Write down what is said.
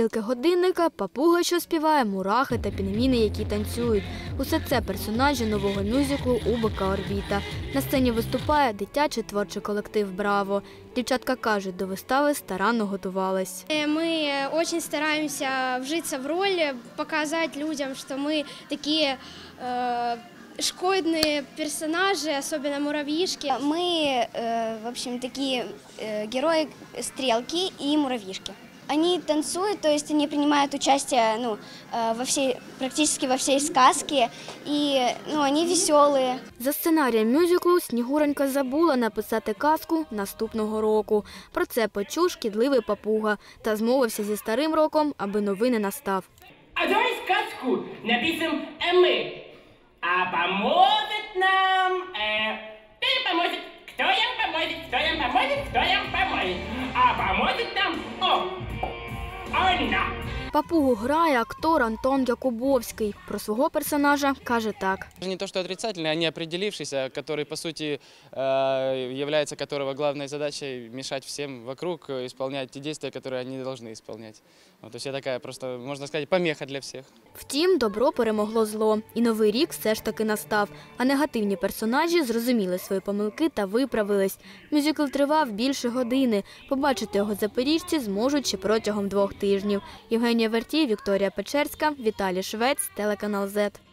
стрілки годинника, папуга, що співає, мурахи та пінгвіни, які танцюють. Усе це персонажі нового мюзиклу «УБК Орбіта». На сцені виступає дитячий творчий колектив «Браво». Дівчатка кажуть, до вистави старанно готувались. Ми дуже стараємося вжитися в роль, показати людям, що ми такі шкодные персонажи, особенно муравьишки. Мы, в общем, такие герои Стрелки и Муравьишки. Они танцуют, то есть они принимают участие практически во всей сказке, и они веселые. За сценарієм мюзиклу Снігуренька забула написати казку наступного року. Про це почув шкідливий папуга та змовився зі старим роком, аби новий не настав. А давай сказку напишем мы. А поможет нам... Кто им поможет? Кто им поможет? Кто им поможет? Кто им поможет? А поможет нам... Она! Папугу грає актор Антон Якубовський. Про свого персонажа каже так. Не то, что отрицательный, а не определившийся, который, по сути, является которого главной задачей мешать всем вокруг исполнять те действия, которые они должны исполнять. Вот, то есть я такая просто, можно сказать, помеха для всех. Втім, добро перемогло зло. І новий рік все ж таки настав. А негативні персонажі зрозуміли свої помилки та виправились. мюзикл тривав більше години. Побачити його запоріжці зможуть ще протягом 2 тижнів. Євгенія Вертій, Вікторія Печерська, Віталій Швець, телеканал Z.